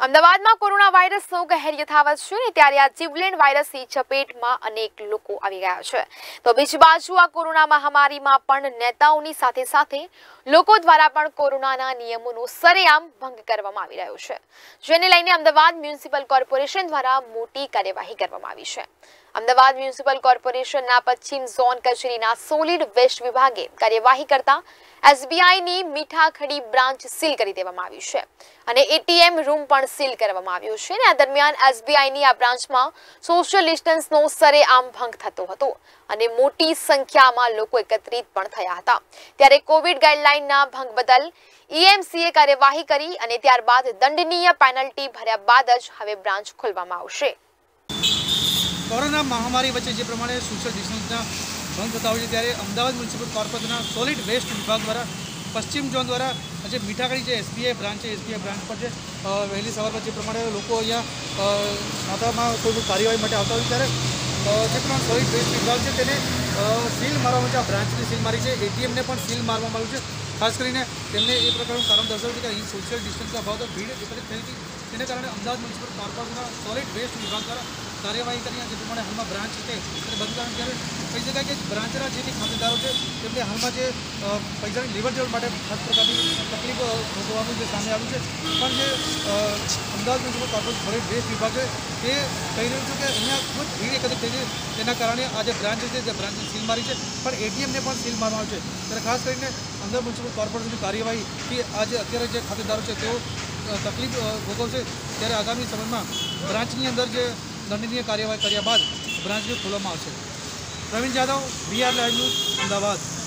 અમદાવાદમાં કોરોના વાયરસનો કહેર યથાવત છે ને ત્યારે આ જીવલેણ વાયરસની ચપેટમાં અનેક લોકો આવી ગયા છે તો બીજી બાજુ આ કોરોના મહામારીમાં પણ નેતાઓની સાથે સાથે લોકો દ્વારા પણ કોરોનાના નિયમોનો સરેઆમ ભંગ કરવામાં આવી રહ્યો છે, જેને લઈને અમદાવાદ મ્યુનિસિપલ કોર્પોરેશન દ્વારા મોટી કાર્યવાહી કરવામાં આવી છે। અમદાવાદ મ્યુનિસિપલ કોર્પોરેશનના પશ્ચિમ ઝોન કચેરીના સોલિડ વેસ્ટ વિભાગે કાર્યવાહી કરતા એસબીઆઈની મીઠાખડી બ્રાન્ચ સીલ કરી દેવામાં આવી છે અને એટીએમ રૂમ પણ સીલ કરવામાં આવ્યો છે અને આ દરમિયાન એસબીઆઈની આ બ્રાન્ચમાં સોશિયલ ડિસ્ટન્સનો સરેઆમ ભંગ થતો હતો અને મોટી સંખ્યામાં લોકો એકત્રિત પણ થયા હતા। ત્યારે કોવિડ ગાઈડલાઈનના ભંગ બદલ ઈએમસીએ કાર્યવાહી કરી અને ત્યારબાદ દંડનીય પેનલ્ટી ભર્યા બાદ જ હવે બ્રાન્ચ ખોલવામાં આવશે। कोरोना महामारी वच्चे जे प्रमाणे सोशल डिस्टन्सना भंग थता होय त्यारे अमदावाद म्युनिसिपल कोर्पोरेशनना सॉलिड वेस्ट विभाग द्वारा पश्चिम झोन द्वारा जे मीठाखड़ी जे एसबीआई ब्रांच पर जे वहेली सवार जे प्रमाणे लोको अहींया खातामां कोई कार्यवाही माटे आवता होय त्यारे जे प्रमाणे सॉलिड वेस्ट विभाग छे तेने सील मारवामां आ ब्रांचनी सील मारी छे, एटीएम ने पण सील मारवामां आव्युं छे। खास करीने तेमणे ए प्रकारनुं कारण दर्शाव्युं छे के અહીં सोशल डिस्टन्सना अभाव भीड़ एकत्रित થઈ હતી, તેને કારણે અમદાવાદ મ્યુનિસિપલ કોર્પોરેશનના સॉलिड वेस्ट विभाग द्वारा कार्यवाही કરી જે પ્રમાણે હાલમાં બ્રાન્ચ છે તેને બંધ કરવાનું ત્યારે કહી શકાય કે બ્રાન્ચના જે ખાતેદારો છે તેમને હાલમાં જે પૈસાની લેવડ દેવડ માટે ખાસ પ્રકારની તકલીફ ભોગવવાનું જે સામે આવ્યું છે। પણ જે Ahmedabad municipal corporation solid waste વિભાગ છે તે કહી રહ્યું છે કે અહીંયા ખૂબ ભીડ એકત્રિત થઈ છે, તેના કારણે આ જે બ્રાન્ચ છે તે બ્રાન્ચની સીલ મારી છે પણ એટીએમને પણ સીલ મારવામાં આવ્યું છે। ત્યારે ખાસ કરીને અમદાવાદ મ્યુનિસિપલ કોર્પોરેશનની કાર્યવાહીથી આજે અત્યારે જે ખાતેદારો છે તેઓ તકલીફ ભોગવશે ત્યારે આગામી સમયમાં બ્રાન્ચની અંદર જે દંડનીય કાર્યવાહી કર્યા બાદ બ્રાન્ચને ખોલવામાં આવશે। Pravin Jadav, VR live news, Ahmedabad.